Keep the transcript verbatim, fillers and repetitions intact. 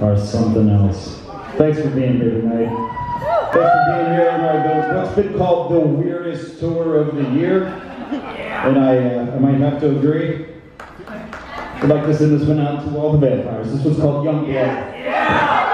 are something else. Thanks for being here tonight. Thanks for being here on what's been called the weirdest tour of the year. And I, uh, I might have to agree. I'd like to send this one out to all the vampires. This one's called Young Blood.